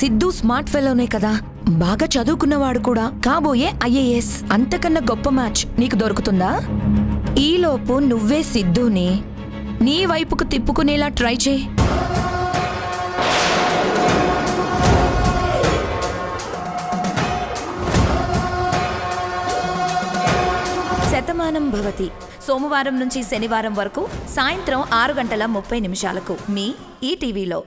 Siddhu smart ఫెలోనే కదా, బాగా చదువుకున్నవాడు కూడా, కాబోయే ఐఏఎస్. అంతకన్నా గొప్ప మ్యాచ్ నీకు దొరుకుతుందా? ఈలోపు నువ్వే సిద్ధుని నీ వైపుకు తిప్పుకునేలా ట్రై చేయి. శతమానం భవతి సోమవారం నుంచి శనివారం వరకు సాయంత్రం 6:30 మీ ఈటీవీలో.